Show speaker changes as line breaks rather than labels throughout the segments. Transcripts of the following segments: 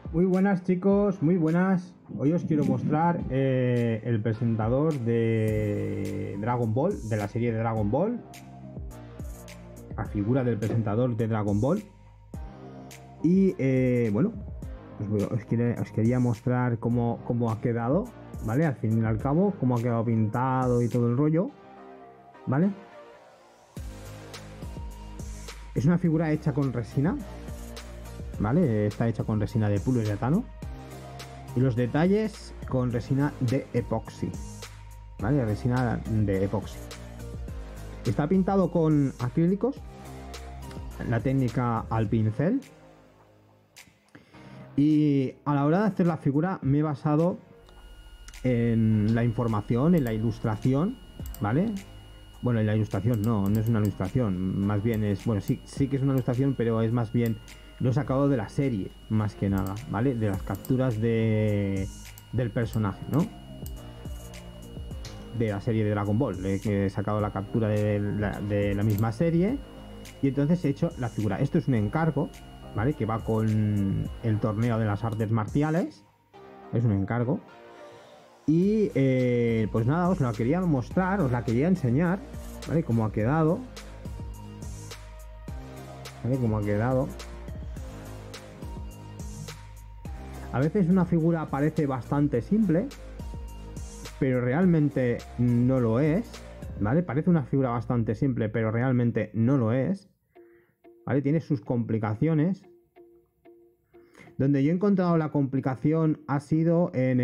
Muy buenas chicos, muy buenas. Hoy os quiero mostrar el presentador de Dragon Ball, de la serie de Dragon Ball. La figura del presentador de Dragon Ball. Y bueno, os quería mostrar cómo ha quedado, ¿vale? Al fin y al cabo, cómo ha quedado pintado y todo el rollo, ¿vale? Es una figura hecha con resina, ¿vale? Está hecha con resina de poliuretano. Y los detalles con resina de epoxi, ¿vale? Resina de epoxi. Está pintado con acrílicos, la técnica al pincel. Y a la hora de hacer la figura me he basado en la información, en la ilustración, ¿vale? Bueno, en la ilustración no es una ilustración, más bien es, bueno, sí que es una ilustración, pero es más bien, lo he sacado de la serie, más que nada, ¿vale? De las capturas del personaje, ¿no? De la serie de Dragon Ball, que he sacado la captura de la misma serie y entonces he hecho la figura. Esto es un encargo, ¿vale? Que va con el torneo de las artes marciales, es un encargo. Y pues nada, os la quería mostrar, os la quería enseñar, ¿vale? Cómo ha quedado, ¿vale? Cómo ha quedado. A veces una figura parece bastante simple, pero realmente no lo es, ¿vale? Parece una figura bastante simple, pero realmente no lo es, ¿vale? Tiene sus complicaciones. Donde yo he encontrado la complicación ha sido en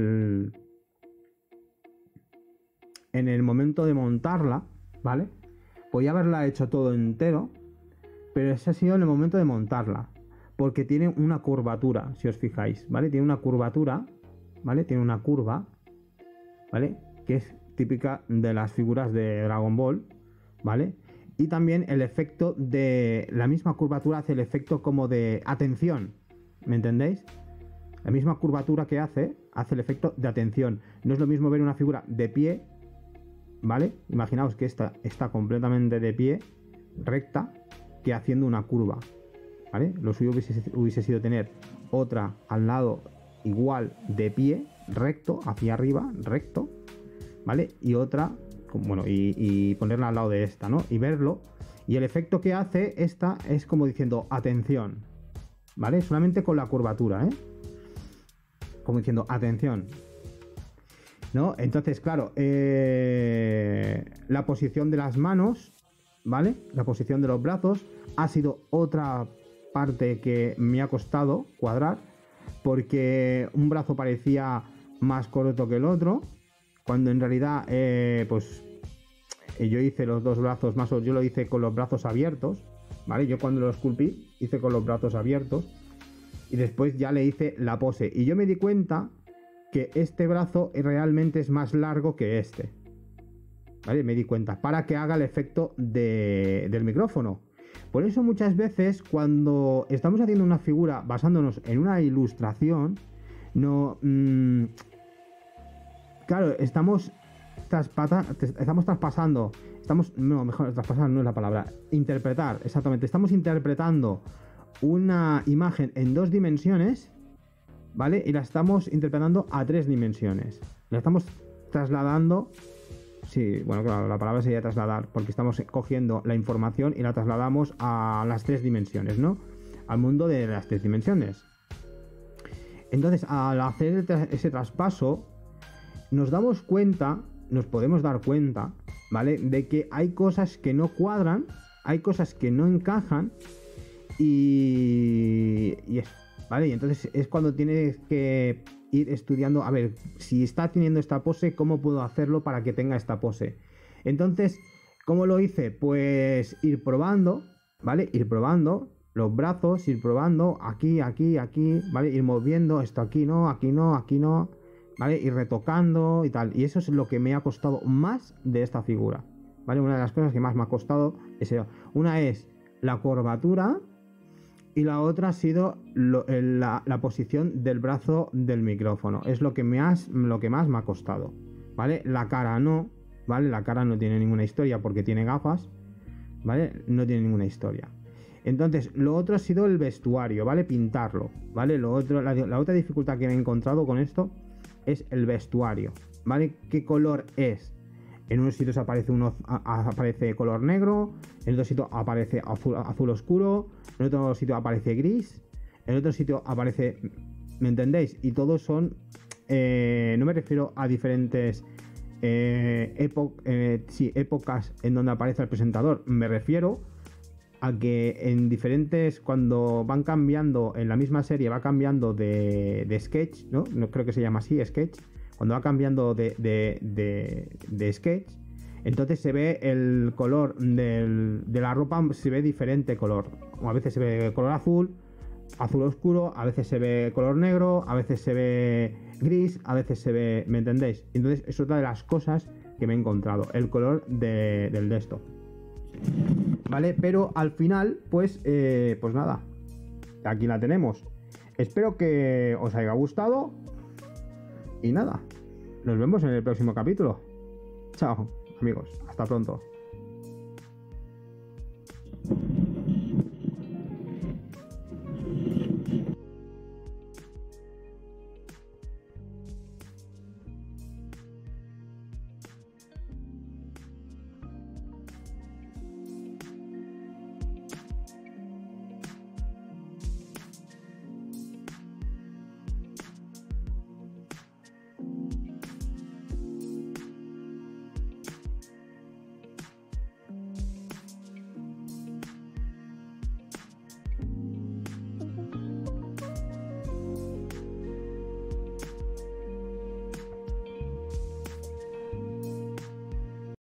el momento de montarla, ¿vale? Podía haberla hecho todo entero, pero ese ha sido en el momento de montarla, porque tiene una curvatura, si os fijáis, ¿vale? Tiene una curvatura, ¿vale? Tiene una curva, ¿vale? Que es típica de las figuras de Dragon Ball, ¿vale? Y también el efecto de la misma curvatura hace el efecto como de atención, ¿me entendéis? La misma curvatura que hace el efecto de atención. No es lo mismo ver una figura de pie, ¿vale? Imaginaos que esta está completamente de pie, recta, que haciendo una curva, ¿vale? Lo suyo hubiese sido tener otra al lado igual de pie, recto, hacia arriba, recto, ¿vale? Y otra, bueno, y ponerla al lado de esta, ¿no? Y verlo. Y el efecto que hace esta es como diciendo atención, ¿vale? Solamente con la curvatura, ¿eh? Como diciendo atención, ¿no? Entonces, claro, la posición de las manos, ¿vale? La posición de los brazos ha sido otra parte que me ha costado cuadrar, porque un brazo parecía más corto que el otro, cuando en realidad, pues yo hice los dos brazos más, o yo lo hice con los brazos abiertos, ¿vale? Yo cuando lo esculpí hice con los brazos abiertos y después ya le hice la pose y yo me di cuenta que este brazo realmente es más largo que este, ¿vale? Me di cuenta, para que haga el efecto del micrófono. Por eso muchas veces cuando estamos haciendo una figura basándonos en una ilustración, no... claro, estamos traspasando, no, mejor, traspasar no es la palabra, interpretar, exactamente, estamos interpretando una imagen en 2 dimensiones, ¿vale? Y la estamos interpretando a 3 dimensiones. La estamos trasladando. Sí, bueno, claro, la palabra sería trasladar, porque estamos cogiendo la información y la trasladamos a las 3 dimensiones, ¿no? Al mundo de las 3 dimensiones. Entonces, al hacer ese traspaso, nos podemos dar cuenta, ¿vale? De que hay cosas que no cuadran, hay cosas que no encajan y eso, ¿vale? Y entonces es cuando tienes que ir estudiando, a ver, si está teniendo esta pose, ¿cómo puedo hacerlo para que tenga esta pose? Entonces, ¿cómo lo hice? Pues ir probando, ¿vale? Ir probando los brazos, ir probando aquí, aquí, aquí, ¿vale? Ir moviendo esto aquí no, aquí no, aquí no, ¿vale? Ir retocando y tal. Y eso es lo que me ha costado más de esta figura, ¿vale? Una de las cosas que más me ha costado es eso. Una es la curvatura y la otra ha sido la posición del brazo del micrófono. Es lo que más me ha costado, ¿vale? La cara no, ¿vale? La cara no tiene ninguna historia porque tiene gafas, ¿vale? No tiene ninguna historia. Entonces, lo otro ha sido el vestuario, ¿vale? Pintarlo, ¿vale? Lo otro, la otra dificultad que me he encontrado con esto es el vestuario, ¿vale? ¿Qué color es? En unos sitios aparece color negro, en otro sitio aparece azul oscuro, en otro sitio aparece gris, en otro sitio aparece... ¿Me entendéis? Y todos son... no me refiero a diferentes épocas en donde aparece el presentador. Me refiero a que en diferentes... Cuando van cambiando, en la misma serie va cambiando de sketch, ¿no? No creo que se llama así, sketch. Cuando va cambiando de sketch, entonces se ve el color de la ropa, se ve diferente color. A veces se ve color azul oscuro, a veces se ve color negro, a veces se ve gris, a veces se ve... ¿Me entendéis? Entonces es otra de las cosas que me he encontrado, el color del de esto. ¿Vale? Pero al final, pues nada, aquí la tenemos. Espero que os haya gustado. Y nada, nos vemos en el próximo capítulo. Chao, amigos, hasta pronto.